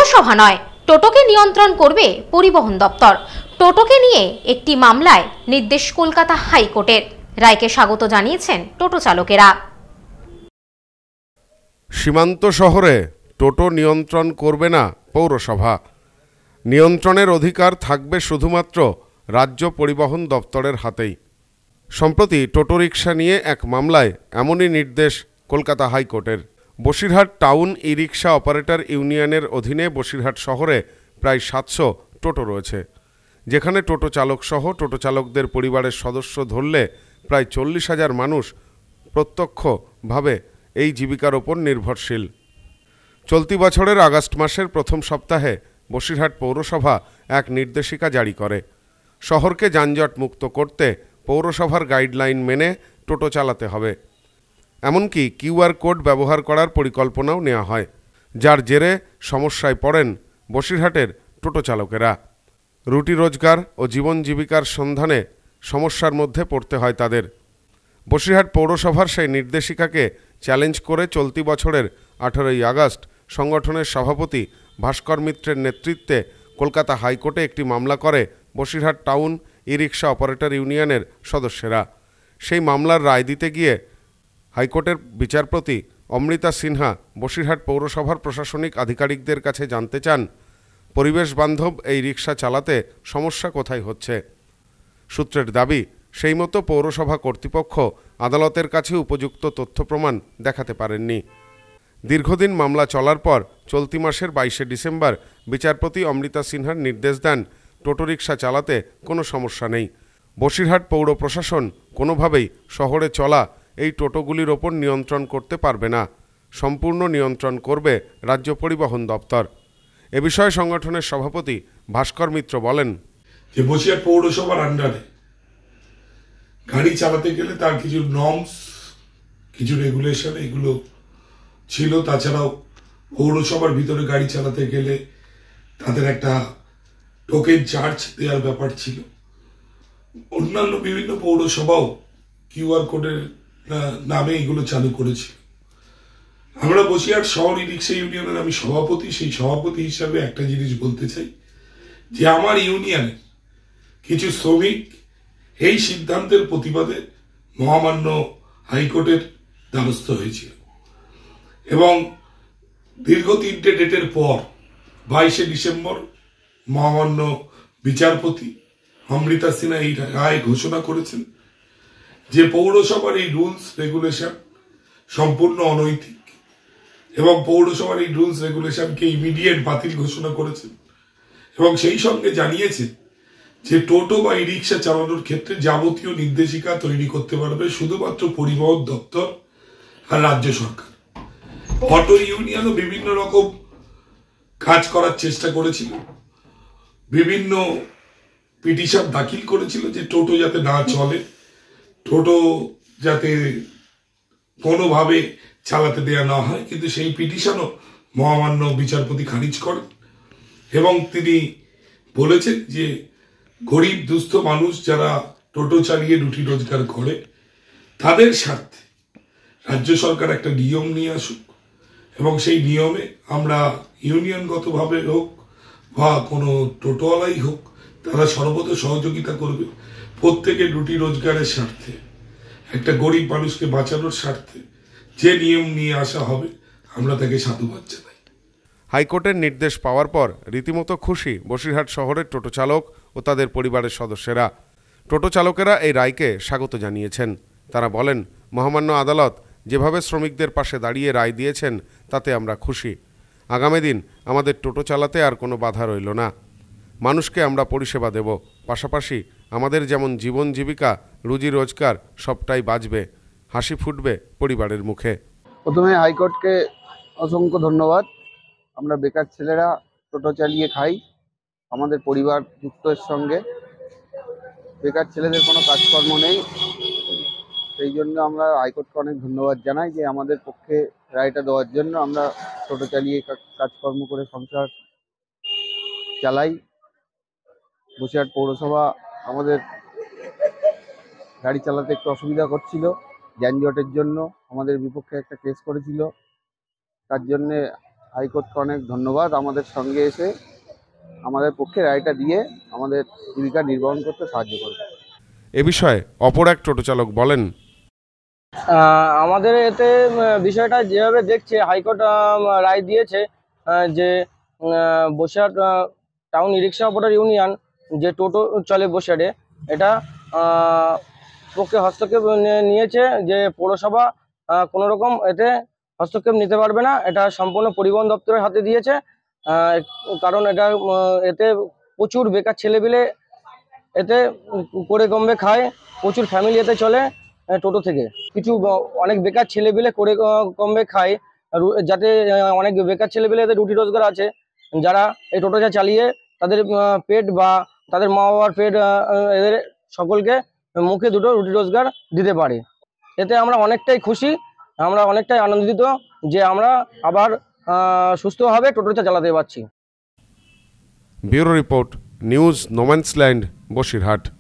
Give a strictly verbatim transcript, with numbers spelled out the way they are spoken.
পৌরসভা নয়, টোটোকে নিয়ন্ত্রণ করবে পরিবহন দপ্তর। টোটোকে নিয়ে একটি মামলায় নির্দেশ কলকাতা হাইকোর্টের। রায়কে স্বাগত জানিয়েছেন টোটো চালকেরা। সীমান্ত শহরে টোটো নিয়ন্ত্রণ করবে না পৌরসভা। নিয়ন্ত্রণের অধিকার থাকবে শুধুমাত্র রাজ্য পরিবহন দপ্তরের হাতেই। সম্প্রতি টোটো রিক্সা নিয়ে এক মামলায় এমনই নির্দেশ কলকাতা হাইকোর্টের। Basirhat town e rickshaw operator ইউনিয়নের অধীনে বসিরহাট শহরে প্রায় সাতশো টোটো রয়েছে, যেখানে টোটো চালক সহ টোটো চালকদের পরিবারের সদস্য ধরলে প্রায় চল্লিশ হাজার মানুষ প্রত্যক্ষভাবে এই জীবিকার ওপর নির্ভরশীল। চলতি বছরের আগস্ট মাসের প্রথম সপ্তাহে বসিরহাট পৌরসভা এক নির্দেশিকা জারি করে। শহরকে যানজট মুক্ত করতে পৌরসভার গাইডলাইন মেনে টোটো চালাতে হবে। এমনকি কিউআর কোড ব্যবহার করার পরিকল্পনাও নেওয়া হয়, যার জেরে সমস্যায় পড়েন বসিরহাটের টোটো চালকেরা। রুটি রোজগার ও জীবন জীবিকার সন্ধানে সমস্যার মধ্যে পড়তে হয় তাদের। বসিরহাট পৌরসভার সেই নির্দেশিকাকে চ্যালেঞ্জ করে চলতি বছরের আঠারোই আগস্ট সংগঠনের সভাপতি ভাস্কর মিত্রের নেতৃত্বে কলকাতা হাইকোর্টে একটি মামলা করে Basirhat town e rickshaw operator ইউনিয়নের সদস্যরা। সেই মামলার রায় দিতে গিয়ে হাইকোর্টের বিচারপতি অমৃতা সিনহা বসিরহাট পৌরসভার প্রশাসনিক আধিকারিকদের কাছে জানতে চান, পরিবেশ বান্ধব এই রিক্সা চালাতে সমস্যা কোথায় হচ্ছে। সূত্রের দাবি, সেই মতো পৌরসভা কর্তৃপক্ষ আদালতের কাছে উপযুক্ত তথ্য প্রমাণ দেখাতে পারেননি। দীর্ঘদিন মামলা চলার পর চলতি মাসের বাইশে ডিসেম্বর বিচারপতি অমৃতা সিনহার নির্দেশ দেন, টোটো রিক্সা চালাতে কোনো সমস্যা নেই। বসিরহাট পৌর প্রশাসন কোনোভাবেই শহরে চলা এই টোটোগুলির ওপর নিয়ন্ত্রণ করতে পারবে না, সম্পূর্ণ নিয়ন্ত্রণ করবে রাজ্য পরিবহন দপ্তর। এ বিষয়ে সংগঠনের সভাপতি ভাস্কর মিত্র বলেন, যে বসিরহাট পৌরসভার আন্ডারে গাড়ি চালাতে গেলে তার কিছু নর্মস, কিছু রেগুলেশন এগুলো ছিল। তাছাড়াও পৌরসভার ভিতরে গাড়ি চালাতে গেলে তাদের একটা টোকেন চার্জ দেওয়ার ব্যাপার ছিল। অন্যান্য বিভিন্ন পৌরসভাও কিউআর কোডের নামে এগুলো চালু করেছিল। আমরা বসিরহাট শহর ই রিক্সা ইউনিয়নের আমি সভাপতি, সেই সভাপতি হিসাবে একটা জিনিস বলতে চাই যে আমার ইউনিয়নে কিছু শ্রমিক এই সিদ্ধান্তের প্রতিবাদে মহামান্য হাইকোর্টের দ্বারস্থ হয়েছিল এবং দীর্ঘ তিনটে ডেটের পর বাইশে ডিসেম্বর মহামান্য বিচারপতি অমৃতা সিনহা এই রায় ঘোষণা করেছেন যে পৌরসভার এই রুলস রেগুলেশন সম্পূর্ণ অনৈতিক এবং পৌরসভার এই রুলস রেগুলেশনকে ইমিডিয়েট বাতিল ঘোষণা করেছেন এবং সেই সঙ্গে জানিয়েছেন যে টোটো বা ই রিক্সা চালানোর ক্ষেত্রে যাবতীয় নির্দেশিকা তৈরি করতে পারবে শুধুমাত্র পরিবহন দপ্তর আর রাজ্য সরকার। অটো ইউনিয়নও বিভিন্ন রকম কাজ করার চেষ্টা করেছিল, বিভিন্ন পিটিশন দাখিল করেছিল যে টোটো যাতে না চলে, টোটো যাতে কোনোভাবে চালাতে দেয়া না হয়, কিন্তু সেই পিটিশনও মহামান্য বিচারপতি খারিজ করেন এবং তিনি বলেছেন যে গরিব দুস্থ মানুষ যারা টোটো চালিয়ে রুটি রোজগার করে তাদের স্বার্থে রাজ্য সরকার একটা নিয়ম নিয়ে আসুক এবং সেই নিয়মে আমরা ইউনিয়নগতভাবে হোক বা কোনো টোটোওয়ালাই হোক তারা সর্বদা সহযোগিতা করবে। প্রত্যেকের রুটি রোজগারের স্বার্থে, একটা গরিব মানুষকে বাঁচানোর স্বার্থে যে নিয়ম নিয়ে আসা হবে আমরা তাকে সাধুবাদ জানাই। হাইকোর্টের নির্দেশ পাওয়ার পর রীতিমতো খুশি বসিরহাট শহরের টোটো চালক ও তাদের পরিবারের সদস্যরা। টোটো চালকেরা এই রায়কে স্বাগত জানিয়েছেন। তারা বলেন, মহামান্য আদালত যেভাবে শ্রমিকদের পাশে দাঁড়িয়ে রায় দিয়েছেন তাতে আমরা খুশি। আগামী দিন আমাদের টোটো চালাতে আর কোনো বাধা রইল না। মানুষকে আমরা পরিষেবা দেব, পাশাপাশি আমাদের যেমন জীবন জীবিকা, রুজি রোজগার সবটাই বাঁচবে, হাসি ফুটবে পরিবারের মুখে। প্রথমে হাইকোর্টকে অসংখ্য ধন্যবাদ। আমরা বেকার ছেলেরা টোটো চালিয়ে খাই, আমাদের পরিবার যুক্ত এর সঙ্গে। বেকার ছেলেদের কোনো কাজকর্ম নেই, সেই জন্য আমরা হাইকোর্টকে অনেক ধন্যবাদ জানাই যে আমাদের পক্ষে রায়টা দেওয়ার জন্য। আমরা টোটো চালিয়ে কাজকর্ম করে সংসার চালাই। বসিরহাট পৌরসভা আমাদের গাড়ি চালাতে একটু অসুবিধা করছিল, যানজটের জন্য আমাদের বিপক্ষে একটা কেস করেছিল, তার জন্যে হাইকোর্টকে অনেক ধন্যবাদ আমাদের সঙ্গে এসে আমাদের পক্ষে রায়টা দিয়ে আমাদের জীবিকা নির্বাহন করতে সাহায্য করবে। এ বিষয়ে অপর এক টোটো চালক বলেন, আহ, আমাদের এতে উম, বিষয়টা যেভাবে দেখছে হাইকোর্ট আহ, রায় দিয়েছে আহ, যে আহ, বসিরহাট আহ, town e rickshaw operator union যে টোটো চলে বসিরহাটে, এটা আহ, পক্ষে হস্তক্ষেপ নি- নিয়েছে যে পৌরসভা আহ, কোনো রকম এতে হস্তক্ষেপ নিতে পারবে না, এটা সম্পূর্ণ পরিবহন দপ্তরের হাতে দিয়েছে। আহ, কারণ এটা উম, এতে প্রচুর বেকার ছেলেপিলে এতে করে কমবে খায়, প্রচুর ফ্যামিলি এতে চলে আহ, টোটো থেকে। কিছু ব- অনেক বেকার ছেলেপিলে করে ক- কমবে খায়, রু- যাতে আহ, অনেক বেকার ছেলেপিলে এতে রুটি রোজগার আছে, যারা এই টোটোটা চালিয়ে তাদের আহ, পেট বা তাদের মা বাবার পেট আহ, আহ, এদের সকলকে মুখে দুটো রুটি রোজগার দিতে পারে। এতে আমরা অনেকটাই খুশি, আমরা অনেকটাই আনন্দিত যে আমরা আবার আহ, সুস্থভাবে টোটোটা চালাতে পারছি। Bureau report, news no man's land, Basirhat.